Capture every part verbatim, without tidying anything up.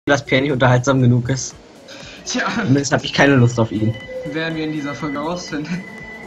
dass Pierre nicht unterhaltsam genug ist. Tja. Zumindest habe ich keine Lust auf ihn. Werden wir in dieser Folge rausfinden.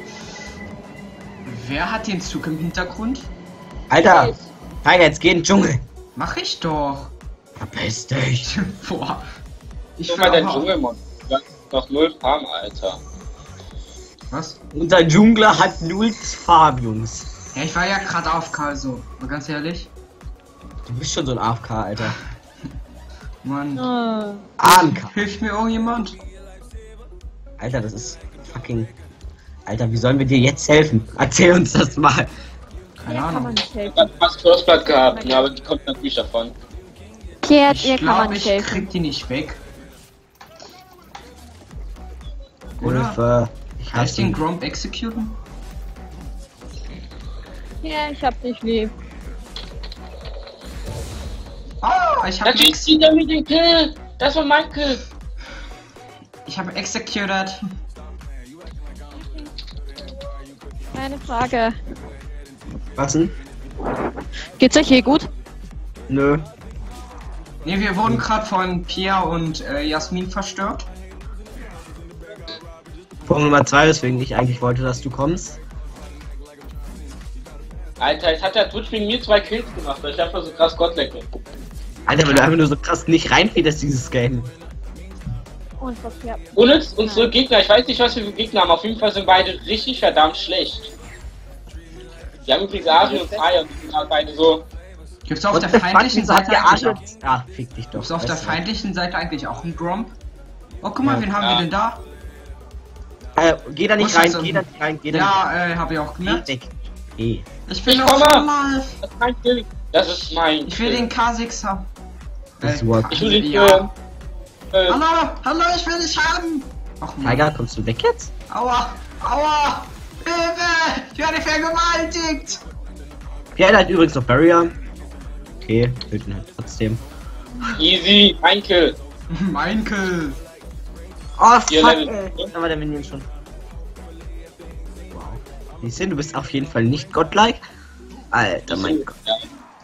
Wer hat den Zug im Hintergrund? Alter! Tiger, jetzt geh in den Dschungel! Mach ich doch! Verpiss dich! Boah! Ich Guck mal, dein Dschungelmon. Du hast noch null Farm, Alter. Was? Unser Dschungler hat null Farm, Jungs. Ja, ich war ja gerade auf K, so. Mal ganz ehrlich. Du bist schon so ein A F K, Alter. Mann. Oh. A F K. Hilft mir irgendjemand? Alter, das ist fucking... Alter, wie sollen wir dir jetzt helfen? Erzähl uns das mal. Keine Hier kann man Ahnung. nicht Ich helfen. hab fast Crossblood gehabt, ja, aber die kommt natürlich davon. Pierre, Ich ihr kann man glaube, nicht ich helfen. krieg die nicht weg. Hilfe. Ich Kann ich hasse den ihn. Gromp executen? Pierre, ich hab dich lieb. Oh, ich hab Natürlich ex zieht er mir den Kill! Das war mein Kill! ich hab executed. Keine Frage. Was denn? Geht's euch hier gut? Nö. Ne, wir wurden gerade von Pierre und äh, Jasmin verstört. Punkt Nummer zwei, weswegen ich eigentlich wollte, dass du kommst. Alter, jetzt hat der Twitch wegen mir zwei Kills gemacht, weil ich einfach so krass Gottlecke. Alter, weil du einfach nur so krass nicht reinfederst, dieses Game. Und verkehrt. Unnütz, unsere Gegner, ich weiß nicht, was wir für Gegner haben, auf jeden Fall sind beide richtig verdammt schlecht. Wir haben übrigens Ari und Fire und die sind halt beide so. Gibt's auf What der the fuck, feindlichen wieso hat Seite der eigentlich Arsch auch, jetzt... Ah, fick dich doch. gibt's auf der Weißt du. feindlichen Seite eigentlich auch einen Gromp? Oh, guck mal, Ja. wen haben Ja. wir denn da? Äh, geh da nicht Wo rein, ist das geh denn? da nicht rein, geh da Ja, äh, habe ich auch nicht gemerkt. Geh weg. Geh. Ich bin Ich noch komme. alive. Das ist mein Kill. Das ist mein Ich will Kill. den K sechs haben. Das ist work. Ich will den ja. Kill. Äh, Hallo, hallo, ich will dich haben. Ach Mann. Tiger, kommst du weg jetzt? Aua, aua. Hilfe, ich werde vergewaltigt. Pierre hat übrigens noch Barrier. Okay, töten halt trotzdem. easy, ein Kill. Mein Kill. Oh, Hier, fuck, Level. ey. Da war der Minion schon. Wow. Siehst du, du bist auf jeden Fall nicht godlike. Alter, mein Gott. Ja.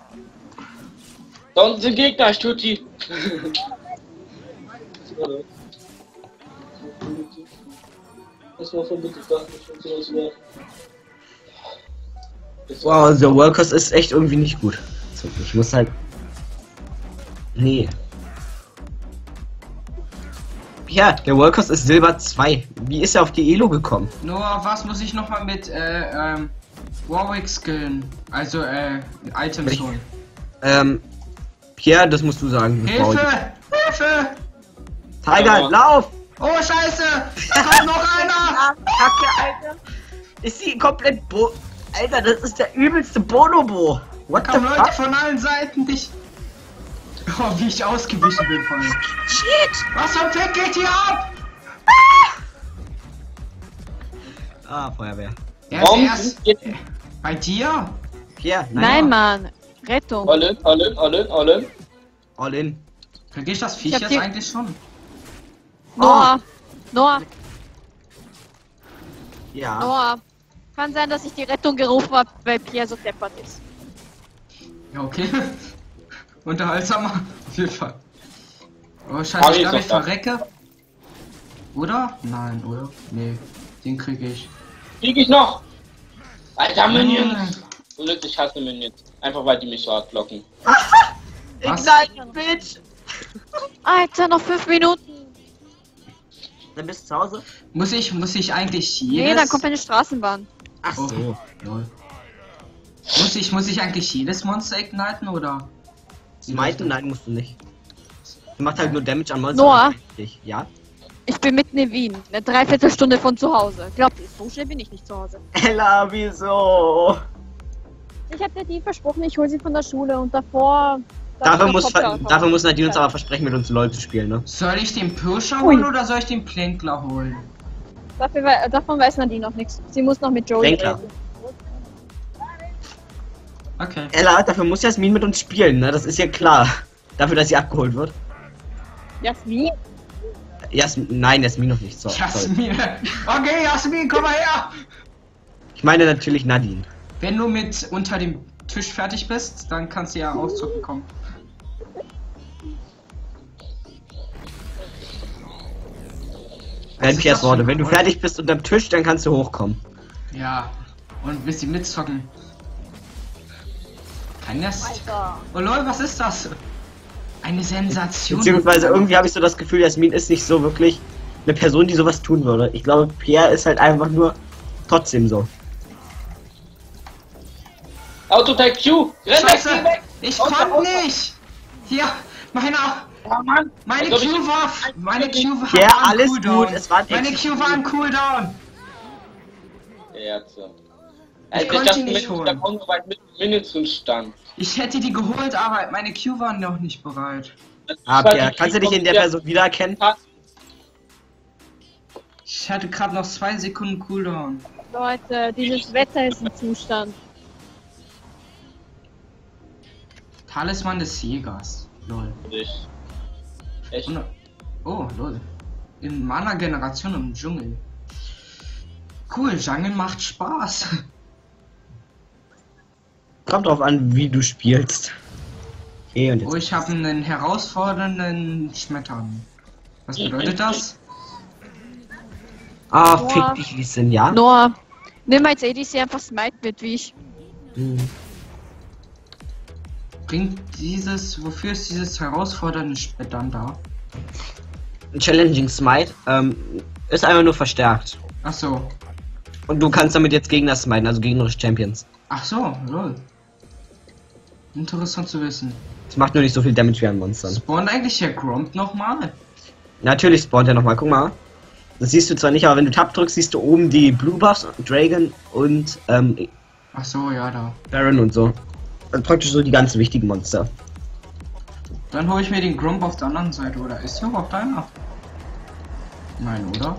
Da unten sind Gegner, ich tue die. Wow, der Workers ist echt irgendwie nicht gut. So, ich muss halt... Nee. Ja, der Workers ist Silber zwei. Wie ist er auf die Elo gekommen? Nur was muss ich nochmal mit äh, ähm, Warwick skillen? Also äh, Items Ich- holen. Ähm, Pierre, das musst du sagen. das brauche ich Hilfe! Hilfe! nicht. Tiger, Ja. lauf! Oh Scheiße! Da kommt noch einer! Kacke, Alter. Ist sie komplett Bo... Alter, das ist der übelste Bonobo. What Da the kommen Leute fuck? von allen Seiten dich. Oh, wie ich ausgewichen bin von ihm. Shit! Was zum Fick geht hier ab? Ah, Feuerwehr. Er ist Warum erst sind jetzt bei dir? Pierre, Nein, nein. Mann. Rettung. all in, all in, all in, all in? All in. Krieg ich das Viech Ich hab jetzt die- eigentlich schon? Noah. Noah. Ja. Noah. Kann sein, dass ich die Rettung gerufen habe, weil Pierre so deppert ist. Ja, okay. Unterhaltsamer. Auf jeden Fall. Oh Scheiße, Harry ich glaube, ist ich doch da. verrecke. Oder? Nein, oder? Nee, den krieg ich. Krieg ich noch! Alter, Minions! Nein. Unnütz, ich hasse Minions. Einfach weil die mich so hart blocken. Was? Ignite, Bitch! Alter, noch fünf Minuten. Dann bist du zu Hause? Muss ich, muss ich eigentlich jedes... Nee, dann kommt eine Straßenbahn. Ach Oh, so. lol. Muss ich, muss ich eigentlich jedes Monster igniten oder? Smiten? Nein, musst du nicht. Du macht halt nur Damage an Monster. Noah? Ja? Ich bin mitten in Wien. Eine Dreiviertelstunde von zu Hause. Glaubt ihr, so schnell bin ich nicht zu Hause. Ella, wieso? Ich hab dir die versprochen, ich hole sie von der Schule und davor... Dafür davor muss, kommt er dafür auch. muss Nadine uns aber versprechen, mit uns LOL zu spielen, ne? Soll ich den Pirscher Ui. holen oder soll ich den Plänkler holen? Dafür, wei- davon weiß Nadine noch nichts. Sie muss noch mit Joey Plänkler. reden. Okay. Ella, dafür muss Jasmin mit uns spielen, ne? Das ist ja klar. Dafür, dass sie abgeholt wird. Jasmin? Jasmin, nein, Jasmin noch nicht. So, sorry. Jasmin. Okay, Jasmin, komm mal her! Ich meine natürlich Nadine. Wenn du mit unter dem Tisch fertig bist, dann kannst du ja ausdrücken kommen. Wenn ist Piers das für Worte. ein Wenn du Geräusch? fertig bist unterm Tisch, dann kannst du hochkommen. Ja. Und ein bisschen mitzocken. Kein Nest. Alter. Oh lol, was ist das? Eine Sensation. Beziehungsweise irgendwie habe ich so das Gefühl, Jasmin ist nicht so wirklich eine Person, die sowas tun würde. Ich glaube, Pierre ist halt einfach nur trotzdem so. Autotech Q! Renn weg, Scheiße! geh weg! Ich Auto, konnte Auto. nicht! Hier! Meine, Ja, Mann! meine Also, Q war... Meine Q war Ja, am alles Cooldown. gut, es war ein Meine Exit. Q war am Cooldown! Ja, so. Ich Also, konnte dachte, ihn nicht Min- holen. Da kommt so weit mit Minions stand. Ich hätte die geholt, aber meine Q waren noch nicht bereit. Ah, Das war Pierre, die kannst du dich in der Q- Person wiedererkennen? Ich hatte gerade noch zwei Sekunden Cooldown. Leute, dieses Wetter ist ein Zustand. Talisman des Jägers. Lol. Ich. Echt? Und, oh, lol. In meiner Generation im Dschungel. Cool, Jungle macht Spaß. Kommt drauf an, wie du spielst. Okay, und jetzt. Oh, ich habe einen herausfordernden Schmetterling. Was bedeutet das? Ah, Boah. fick dich, wie es sind, ja? Noah, nimm als A D C einfach Smite mit, wie ich. Hm. Bringt dieses, wofür ist dieses herausfordernde Schmettern da? Challenging Smite ähm, ist einfach nur verstärkt. Ach so. Und du kannst damit jetzt Gegner smiten, also gegnerische Champions. Ach so, lol. Interessant zu wissen. Es macht nur nicht so viel Damage wie an Monstern. Spawnt eigentlich der Gromp nochmal? Natürlich spawnt er nochmal, guck mal. Das siehst du zwar nicht, aber wenn du Tab drückst, siehst du oben die Blue Buffs, Dragon und ähm, Ach so, ja, da. Baron und so. Also praktisch so die ganz wichtigen Monster. Dann hole ich mir den Gromp auf der anderen Seite, oder ist hier überhaupt einer? Nein, oder?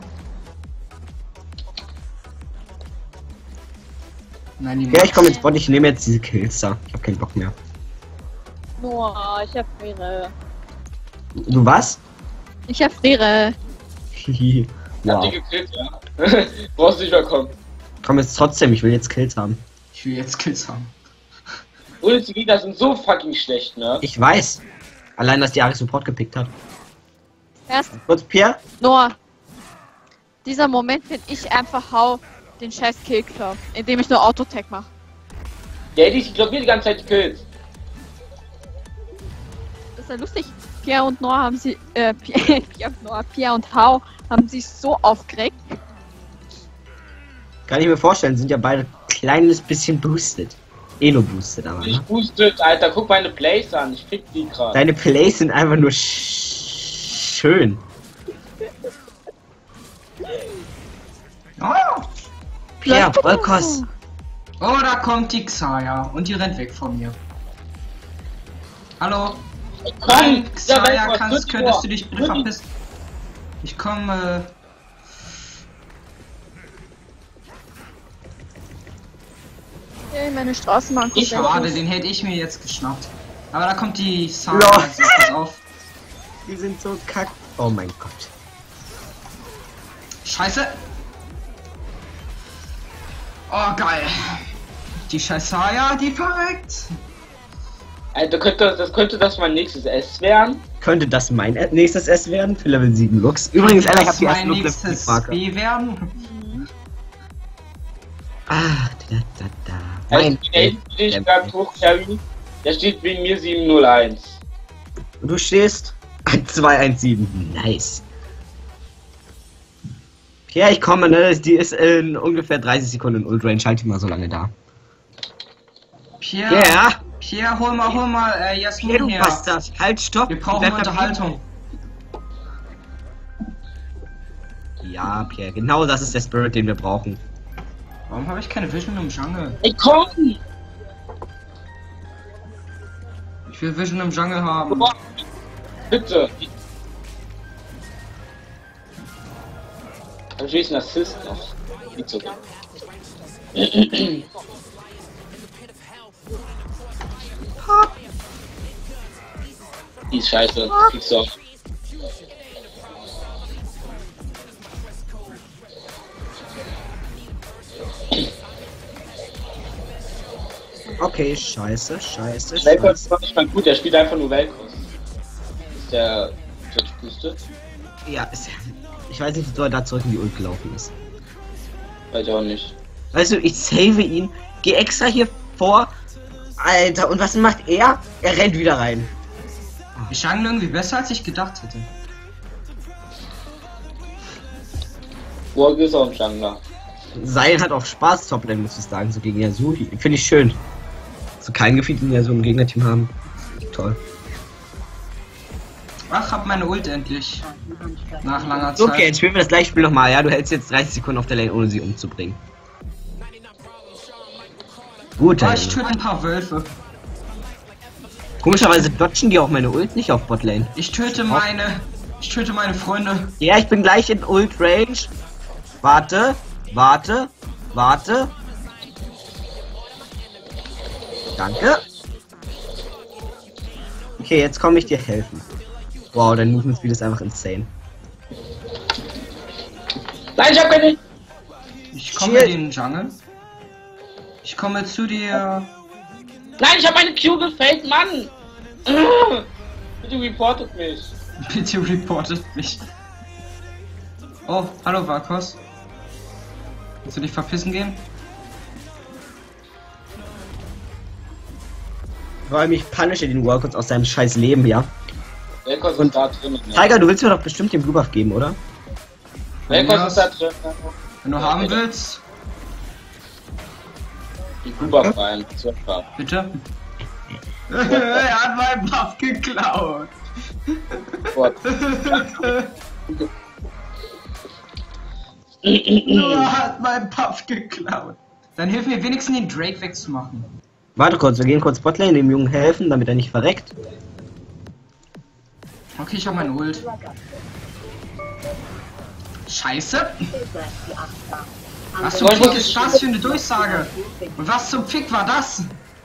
Nein, die Ja, ich komme ins Bot, ich nehme jetzt diese Kills da. Ich hab keinen Bock mehr. Noah, ich hab Friere. Du was? Ich hab Friere. Hab die Wow. gekillt, ja? Brauchst nicht mehr kommen. Komm jetzt trotzdem, ich will jetzt Kills haben. Ich will jetzt Kills haben. Und die Gegner sind so fucking schlecht, ne? Ich weiß. Allein, dass die Ari Support gepickt hat. Erst, Kurz, Pierre? Noah. Dieser Moment, wenn ich einfach hau den scheiß Kill klar, indem ich nur Autotech mache. Ja, die ignoriert die ganze Zeit die Kills. Das ist ja lustig. Pierre und Noah haben sie, äh, Pierre, Pierre und Noah, Pierre und Hau haben sich so aufgeregt. Kann ich mir vorstellen, sind ja beide kleines bisschen boosted. Elo boosted aber, Ich ne? boostet, Alter, guck meine Plays an, ich fick die gerade. Deine Plays sind einfach nur sch schön. Oh! Pierre, Volkos. Oh, da kommt die Xayah und die rennt weg von mir. Hallo? Komm, Xayah, Weltmeister, kannst, tritt könntest vor. du dich bitte verpissen? Ich komme. Hey, meine Straßenbahn kommt Schade, gleich. den hätte ich mir jetzt geschnappt. Aber da kommt die Lol. Xayah. Also, pass auf. Die sind so kack. Oh mein Gott. Scheiße! Oh, geil. Die Xayah, die verreckt. Alter, könnte, das könnte das mein nächstes S werden? Könnte das mein nächstes S werden für Level sieben Lux? Übrigens, Alter, ich hab Das die ersten mein Look nächstes Marker. B werden. Ah, da, da, da. Also, Mein der, den ich gerade hochcarry, der steht wegen mir sieben null eins. Und du stehst zwei eins sieben. Nice. Ja, ich komme, ne? Die ist in ungefähr dreißig Sekunden in Ult Range. Halt die mal so lange da. Pierre, Ja, Pierre, hol mal, hol mal, äh, ja, Jasmin du her. Bastard. Halt, stopp. Wir brauchen Bleib Unterhaltung. verblieben. Ja, Pierre, genau das ist der Spirit, den wir brauchen. Warum habe ich keine Vision im Jungle? Ey, komm! Ich will Vision im Jungle haben. Boah, bitte! Aber ich will einen Assist noch. Nicht so gut. Die ist scheiße. Kriegst du auch. Okay, scheiße, scheiße, Velkos scheiße. ist noch nicht mal gut, der spielt einfach nur Velkos. Das ist der Schutzpuste. Ja, ist, ich weiß nicht, ob er da zurück in die Ult gelaufen ist. Weiß ich auch nicht. Weißt du, ich save ihn, geh extra hier vor. Alter, und was macht er? Er rennt wieder rein. Die Jungle irgendwie besser als ich gedacht hätte. Burg ist auch ein Jungler. Sein hat auch Spaß, Toplane, muss ich sagen, so gegen Yasuo. Finde ich schön. So kein Gefühl, den ja so ein Gegnerteam haben. Toll. Ach, hab meine Ult endlich. Nach langer Zeit. Okay, jetzt spielen wir das gleiche Spiel nochmal. Ja, du hältst jetzt dreißig Sekunden auf der Lane, ohne sie umzubringen. Gut, Ah, Alter. ich töte ein paar Wölfe. Komischerweise dodgen die auch meine Ult nicht auf Botlane. Ich töte meine. Ich töte meine Freunde. Ja, ich bin gleich in Ult Range. Warte, warte, warte. Danke. Okay, jetzt komme ich dir helfen. Wow, dein Movement Speed ist einfach insane. Nein, ich hab keine. Ich komme in den Jungle. Ich komme zu dir. Nein, ich hab meine Q gefällt, Mann! Bitte reportet mich. Bitte reportet mich. Oh, hallo Varkos. Willst du dich verpissen gehen? Vor allem ich punische den Workouts aus seinem scheiß Leben, ja. Welkos Und- ist da drin. Ne? Tiger, du willst mir doch bestimmt den Blue Buff geben, oder? Welkos ist da drin. Wenn du haben willst, Die Kuba rein. Super. bitte. Er hat meinen Buff geklaut. Gott. Er hat meinen Buff geklaut. Dann hilf mir wenigstens den Drake wegzumachen. Warte kurz, wir gehen kurz Botlane dem Jungen helfen, damit er nicht verreckt. Okay, ich hab mein Ult. Scheiße. Was zum Fick ist das für eine Durchsage? Und was zum Fick war das?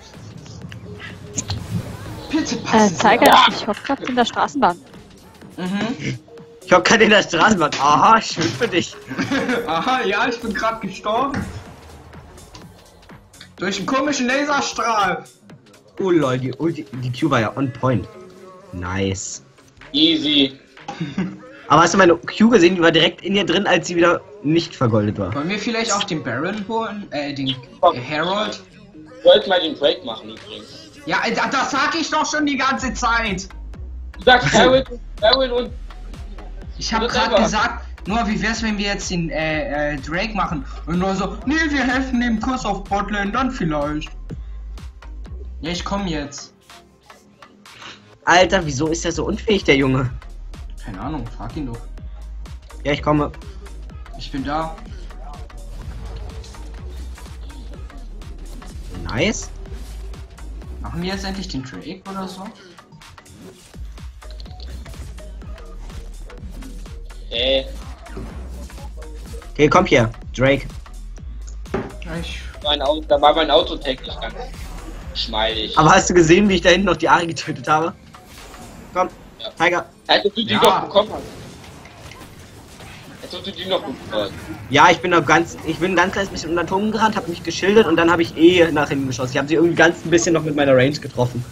Bitte Äh, passen Sie Zeiger, auf. ich hoffe gerade in der Straßenbahn. Mhm. Ich hab gerade in der Straßenbahn. Aha, schön für dich. Aha, ja, ich bin gerade gestorben. Durch einen komischen Laserstrahl. Oh lol, die, Ulti, die Q war ja on point. Nice. Easy. Aber hast du meine Q gesehen? Die war direkt in ihr drin, als sie wieder nicht vergoldet war. Wollen wir vielleicht auch den Baron holen? Äh, den äh, Herald? Ich wollte mal den Break machen übrigens. Ja, äh, das sag ich doch schon die ganze Zeit. Du sagst Harold, Harold und Ich habe Das gerade aber- gesagt, nur wie wär's, wenn wir jetzt den äh, äh, Drake machen? Und nur so, nee, wir helfen dem Kurs auf Botlane, dann vielleicht. Ja, ich komm jetzt. Alter, wieso ist der so unfähig, der Junge? Keine Ahnung, frag ihn doch. Ja, ich komme. Ich bin da. Nice. Machen wir jetzt endlich den Drake oder so? ey, Okay, komm hier, Drake. Ja, ich mein Auto, da war mein Auto technisch ganz schmeidig. Aber hast du gesehen, wie ich da hinten noch die Ari getötet habe? Komm, Ja. Tiger. Als ob du die Ja. noch bekommen hast. Als ob du die noch bekommen hast. Ja, ich bin noch ganz, ich bin ein ganz kleines bisschen unter den Turm gerannt, habe mich geschildert und dann habe ich eh nach hinten geschossen. Ich habe sie irgendwie ganz ein bisschen noch mit meiner Range getroffen.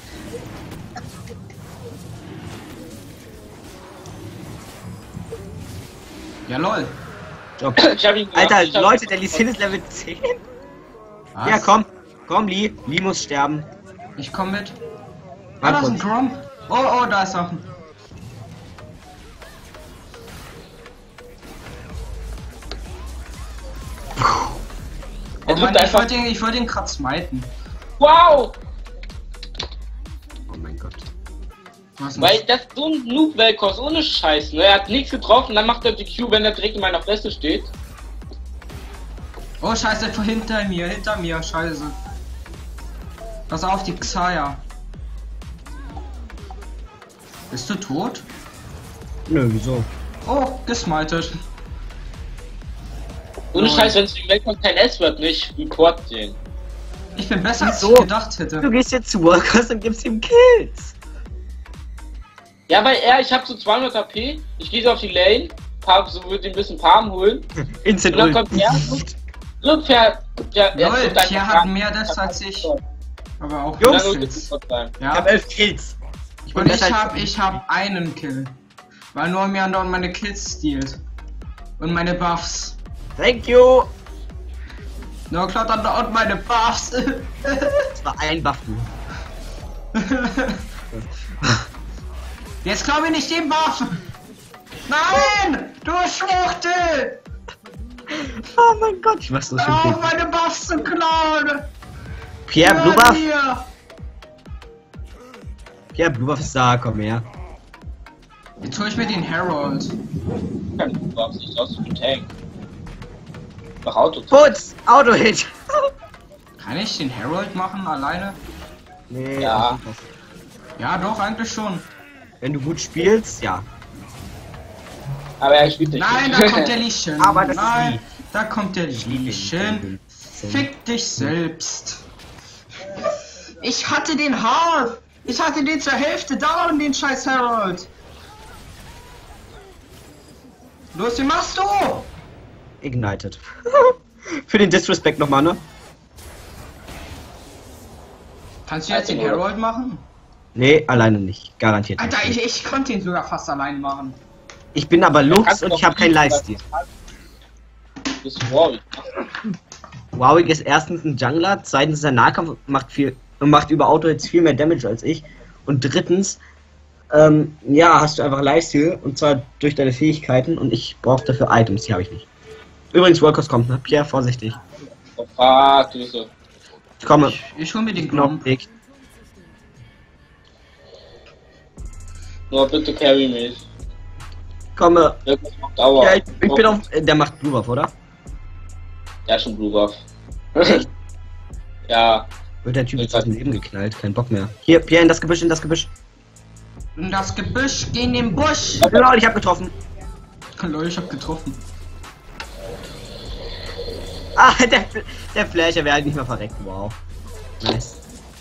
Ja, lol. Job. Ich hab ihn Alter, ich hab Leute, ihn- der Lee Sin ist Level zehn. Was? Ja, komm. Komm, Lee. Lee muss sterben. Ich komm mit. Ah, Warte da ist ein kurz. Grom. Oh, oh, da ist auch ein. Oh Er Mann, drückt ich einfach. wollte ihn, ich wollte ihn grad smiten. Wow! Oh mein Gott. Was denn? Weil das so ein Noob Velkos ohne Scheiß, ne? Er hat nichts getroffen, dann macht er die Q, wenn er direkt in meiner Fresse steht. Oh, scheiße, vor hinter mir, hinter mir, scheiße. Pass auf, die Xayah. Bist du tot? Nö, wieso? Oh, gesmited. Ohne Lol. Scheiß, wenn es im Velkos kein S wird, nicht Report sehen. Ich bin besser als Wieso? ich gedacht hätte. Du gehst jetzt zu Workers und gibst ihm Kills. Ja, weil er, ich hab so zweihundert A P, ich gehe so auf die Lane, paar, so würde ein bisschen Palm holen. Instant Und dann Ult. kommt er, so per, der, Lol, drückt einfach Pierre hat an. mehr Deaths als ich. Aber auch Und Jungs, dann holt er Report rein. Ich Ja. hab elf Kills. Und ich besser als- hab, ich hab einen Kill. Weil nur mir andauernd meine Kills stiehlt. Und meine Buffs. Thank you! Nur klaut andauernd meine Buffs. Das war ein Buff, du. Jetzt glaube ich nicht den Buff. Nein! Du Schwuchtel! Oh mein Gott, ich mach's so schön. Auf meine Buffs zu klauen! Pierre, Blue Hör Buff? mir! Pierre, Blue Buff ist da, komm her. Jetzt hol ich mir den Herald. Du brauchst nicht aus dem Tank. Mach Auto. Putz! Auto-Hit! Kann ich den Herald machen alleine? Nee, Ja. auch nicht. Ja, doch, eigentlich schon. Wenn du gut spielst, ja. Aber er spielt nicht. Nein, da kommt der Lieschen. Aber das ist Nein, lieb. da kommt der Ich liebe ihn. Lieschen. Fick dich selbst. Ich hatte den Half. Ich hatte den zur Hälfte down, den scheiß Herald. Los, wie machst du? Ignited. Für den Disrespect nochmal, ne? Kannst du jetzt den Herald machen? Nee, alleine nicht. Garantiert Alter, nicht. ich, ich konnte ihn sogar fast allein machen. Ich bin aber Lux Kannst du und doch ich habe keinen nicht, Lifesteal. Du bist Warwick. Warwick ist erstens ein Jungler, zweitens ist er Nahkampf und macht viel und macht über Auto jetzt viel mehr Damage als ich. Und drittens, ähm, ja, hast du einfach Lifesteal und zwar durch deine Fähigkeiten und ich brauche dafür Items, die habe ich nicht. Übrigens, Workers kommt, ne? Pierre, vorsichtig. Oh fuck, du bist so. Ich komme. Ich, ich hol mir den Ich bin auf dem Glomp. Weg. Nur bitte carry mich. Komme. Irgendwas macht Dauer. Ja, ich, ich bin auf. äh, Der macht Blue Buff, oder? Der hat schon Blue Buff. Ja. Wird der Typ jetzt aus dem Leben geknallt, kein Bock mehr. Hier, Pierre, in das Gebüsch, in das Gebüsch. In das Gebüsch, geh in den Busch. Genau, ich hab getroffen. Hallo, ich hab getroffen. Ah, der, der Flasher wäre halt nicht mehr verreckt. Wow. Nice.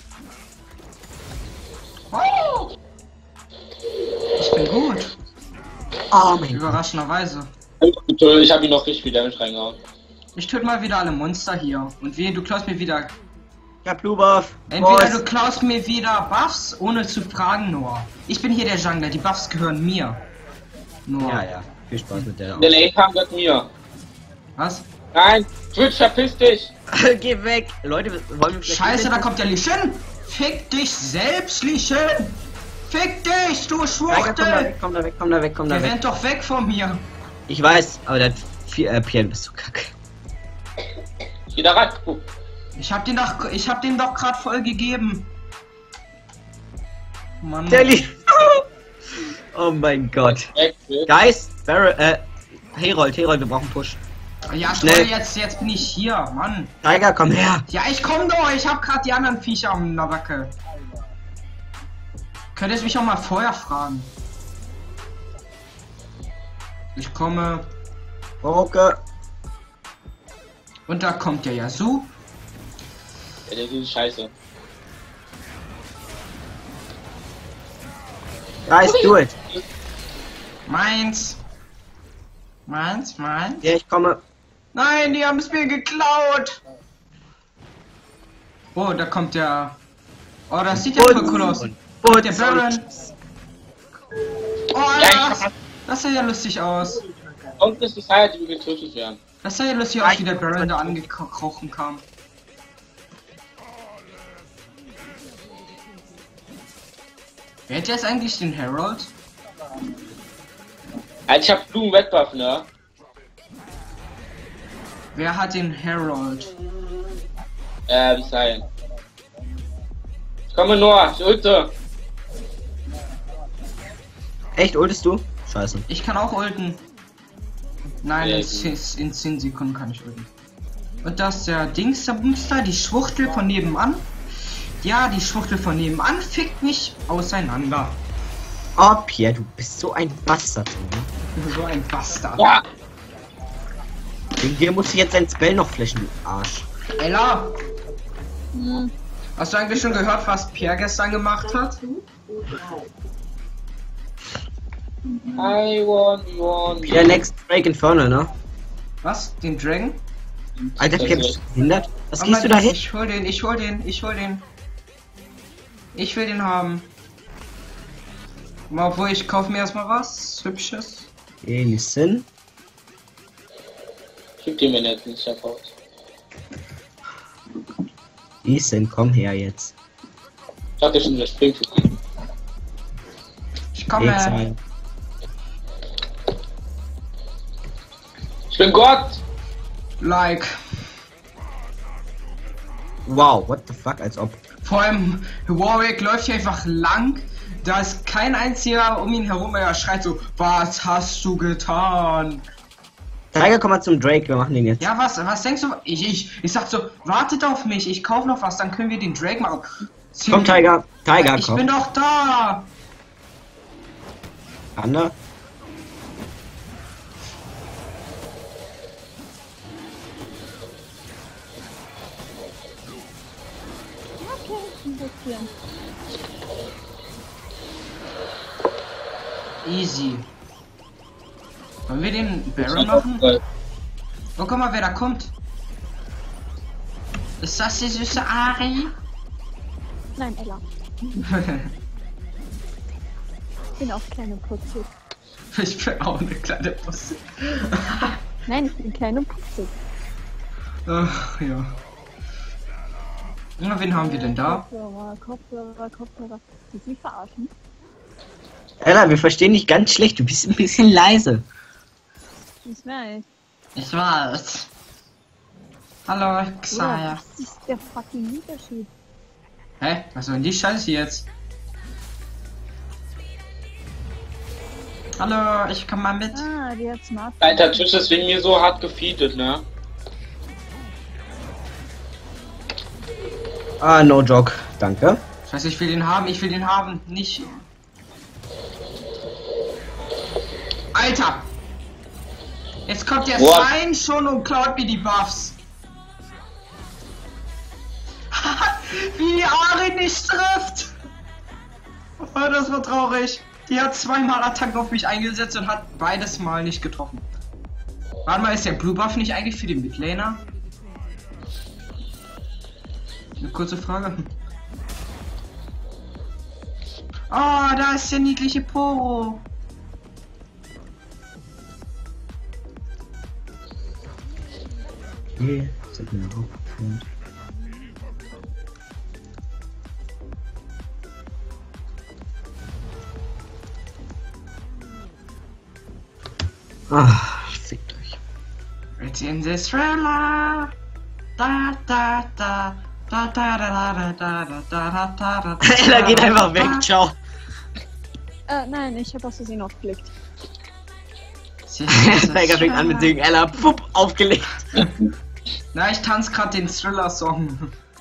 Ich bin gut. Oh mein Gott. Überraschenderweise. Ich habe ihn noch richtig viel Damage reingehauen. Ich töte mal wieder alle Monster hier. Und wehe, du klaust mir wieder. Ich hab Blue Buff. Entweder Boys. du klaust mir wieder Buffs, ohne zu fragen, Noah. Ich bin hier der Jungler, die Buffs gehören mir. Noah. Ja, ja. Viel Spaß mit der. Der Lane kam gehört mir. Was? Nein, Twitch, verpiss dich. Geh weg. Leute, wollen wir vielleicht... Scheiße, da kommt der Lieschen. Fick dich selbst, Lieschen. Fick dich, du Tiger, komm da Schwuchtel. weg, komm da weg, komm da weg, komm da Der weg. rennt doch weg von mir. Ich weiß, aber der hat vier, äh, Pierre, du bist so kacke. Geh da rein. Guck. Ich hab den doch, ich hab den doch gerade voll gegeben. Mann. Der liegt. Oh mein Gott. Weg, weg. Guys, Barrel, äh, Herold, Herold, wir brauchen Push. Ja, Schnell. schnell, jetzt, jetzt bin ich hier, Mann. Tiger, komm her. Ja, ich komm doch, ich hab gerade die anderen Viecher um der Backe. Könntest mich auch mal vorher fragen. Ich komme. Okay. Und da kommt der Yasu. Ja, der ist scheiße. Guys, do it. Meins. Meins, meins. Ja, ich komme. Nein, die haben es mir geklaut. Oh, da kommt der. Oh, das sieht ja voll cool aus. Und Der Baron. Oh, Ja, das, das sah ja lustig aus. Und ist die Zeit, die wir getötet werden. Das sah ja lustig aus, wie der Baron da angekrochen kam. Wer hat jetzt eigentlich den Herald? Also ich hab Blumen Wettbuff, ne? Wer hat den Herald? Äh, wie sein. Ich komme nur, ich ulte. Echt, ultest du? Scheiße. Ich kann auch ulten. Nein, Nee, in zehn, in zehn Sekunden kann ich ulten. Und das ist der Dings, der Booster, die Schwuchtel von nebenan. Ja, die Schwuchtel von nebenan fickt mich auseinander. Oh, Pierre, du bist so ein Bastard. Ne? So ein Bastard. Ja, Wegen dir muss ich jetzt sein Spell noch flashen, du Arsch. Ella, Hm. hast du eigentlich schon gehört, was Pierre gestern gemacht hat? I want, want. Pierre, next Break Infernal, ne? Was? Den Dragon? Alter, Pierre, bist du behindert? Was Oh gehst du mein da hin? Ich hol den, ich hol den, ich hol den. Ich will den haben. Obwohl, ich kaufe mir erstmal was Hübsches. Okay, listen. Gib dir mir jetzt nicht sofort. Listen, komm her jetzt. Ich hatte schon das Spring. Ich komme. Exile. Ich bin Gott! Like. Wow, what the fuck, als ob. Vor allem, Warwick läuft hier einfach lang. Da ist kein einziger um ihn herum, er schreit so, was hast du getan? Tiger, komm mal zum Drake, wir machen den jetzt. Ja, was, was denkst du? Ich, ich, ich sag so, wartet auf mich, ich kauf noch was, dann können wir den Drake machen. Komm, Tiger, Tiger, Ich komm. bin doch da! Anna. Okay, investieren. Easy. Wollen wir den Baron machen? Oh, guck mal, wer da kommt. Ist das die süße Ari? Nein, Ella. Ich bin auch klein und putzig. Ich bin auch eine kleine Pussy. Nein, ich bin klein und putzig. Ach, ja. Na, wen haben wir denn da? Kopfhörer, Kopfhörer, Kopfhörer. Die sie verarschen. Ella, wir verstehen dich ganz schlecht, du bist ein bisschen leise. Ich weiß. Ich weiß. Hallo, Xaya. Bruder, das ist der fucking Unterschied. Hä? Was soll denn die Scheiße jetzt? Hallo, ich komm mal mit. Ah, die hat Smart. Alter, Twitch ist wegen mir so hart gefeedet, ne? Ah, no joke, danke. Ich weiß, ich will den haben, ich will den haben, nicht. Alter! Jetzt kommt der What? Svein schon und klaut mir die Buffs. Wie die Ari nicht trifft! Oh, das war traurig. Die hat zweimal Attacken auf mich eingesetzt und hat beides Mal nicht getroffen. Warte mal, ist der Blue Buff nicht eigentlich für den Midlaner? Eine kurze Frage. Oh, da ist der niedliche Poro. Hier, sind wir noch. Ah, fickt euch. It's in this thriller. Da da da. Da da da da da da da da da. Ella geht einfach weg, ciao. Äh, nein, ich habe aus Versehen aufgelegt. Tiger fängt an mit singen, Ella, pupp, aufgelegt. Na, ich tanze gerade den Thriller-Song.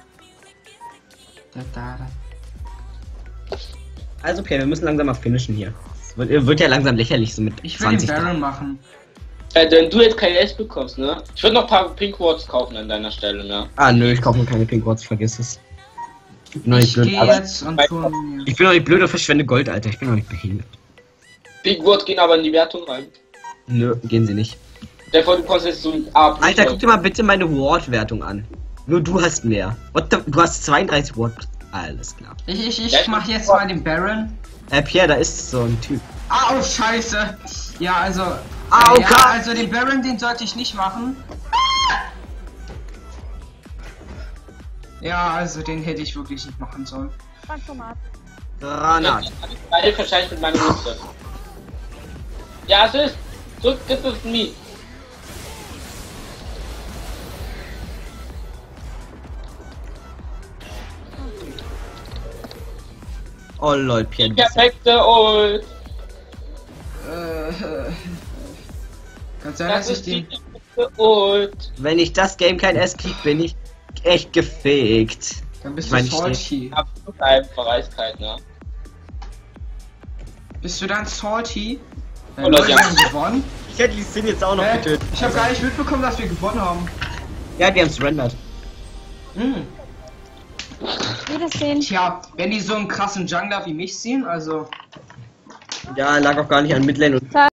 Da da da. Also, okay, wir müssen langsam mal finishen hier. Es wird, wird ja langsam lächerlich, so mit Ich will den zwanzig. Baron machen. Äh, wenn du jetzt keine S bekommst, ne? Ich würde noch ein paar Pink Wards kaufen an deiner Stelle, ne? Ah, nö, ich kaufe mir keine Pink Wards, vergiss es. Ich bin noch nicht Ich blöd, gehe aber jetzt und tue mir. ich bin noch nicht blöd und verschwende Gold, Alter. Ich bin noch nicht behindert. Pink Wards gehen aber in die Wertung rein. Nö, gehen sie nicht. Davor, du kannst jetzt so ein A plus. Alter, guck dir mal bitte meine Ward-Wertung an. Nur du hast mehr. What the, du hast zweiunddreißig Ward. Alles klar. Ich, ich, ich mach jetzt mal den Baron. Äh, Pierre, da ist so ein Typ. Ah, oh, scheiße. Ja, also. Au, äh, ja, Gott. also den Baron, den sollte ich nicht machen. Ja, also den hätte ich wirklich nicht machen sollen. Bankomat. Granat. Da hilft wahrscheinlich mit meiner Liste. Ja, es ist. Drück, das ist nie. Oh lol, Pierre. du bist- Perfekte Ult. Äh, kann sein, Das dass ich ist die den. perfekte Ult. Wenn ich das Game kein S krieg, bin ich echt gefickt. Dann bist Ich du meine, ich salty. Absolut einfach eiskalt, ne? Bist du dann salty? Äh, Oh, Leute, wir ja. haben gewonnen. Ich hätte die Szene jetzt auch noch Äh, getötet. ich habe gar nicht mitbekommen, dass wir gewonnen haben. Ja, die haben surrendert. Hm. Wiedersehen. Tja, wenn die so einen krassen Jungler wie mich sehen, also. Ja, lag auch gar nicht an Midlane und